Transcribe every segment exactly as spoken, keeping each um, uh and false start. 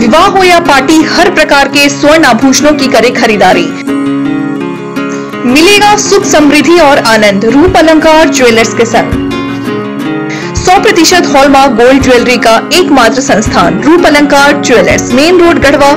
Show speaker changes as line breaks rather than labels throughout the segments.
विवाह हो या पार्टी, हर प्रकार के स्वर्ण आभूषणों की करे खरीदारी। मिलेगा सुख, समृद्धि और आनंद रूप अलंकार ज्वेलर्स के संग। सौ प्रतिशत हॉलमार्क गोल्ड ज्वेलरी का एकमात्र संस्थान Roop Alankar jewellers, main road, Garhwa.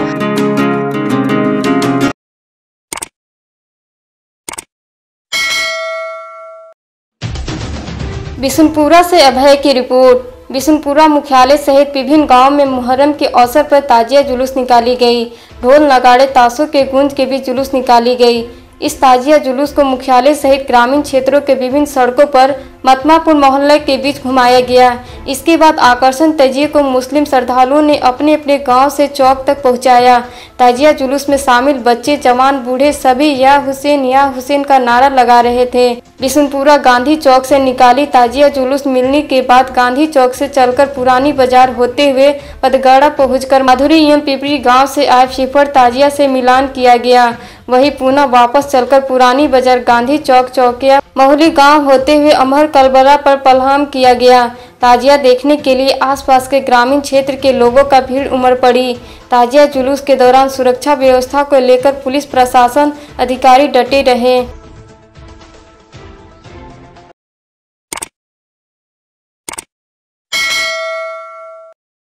Bishunpura से अभय की रिपोर्ट। बिशुनपुरा मुख्यालय सहित विभिन्न गांवों में मुहर्रम के अवसर पर ताजिया जुलूस निकाली गई। ढोल, नगाड़े, ताशों के गूंज के बीच जुलूस निकाली गई। इस ताजिया जुलूस को मुख्यालय सहित ग्रामीण क्षेत्रों के विभिन्न सड़कों पर मतमापुर मोहल्ले के बीच घुमाया गया। इसके बाद आकर्षण ताजिए को मुस्लिम श्रद्धालुओं ने अपने अपने गांव से चौक तक पहुंचाया। ताजिया जुलूस में शामिल बच्चे, जवान, बूढ़े सभी या हुसैन या हुसैन का नारा लगा रहे थे। बिशुनपुरा गांधी चौक से निकाली ताजिया जुलूस मिलने के बाद गांधी चौक से चलकर पुरानी बाजार होते हुए पदगड़ा पहुंचकर माधुरी एवं पिपरी गांव से आए शिफर ताजिया से मिलान किया गया। वही पुनः वापस चलकर पुरानी बाजार, गांधी चौक, चौकिया, महुली गांव होते हुए अमहर कलबरा पर पलहाम किया गया। ताजिया देखने के लिए आसपास के ग्रामीण क्षेत्र के लोगों का भीड़ उमड़ पड़ी। ताजिया जुलूस के दौरान सुरक्षा व्यवस्था को लेकर पुलिस प्रशासन अधिकारी डटे रहे।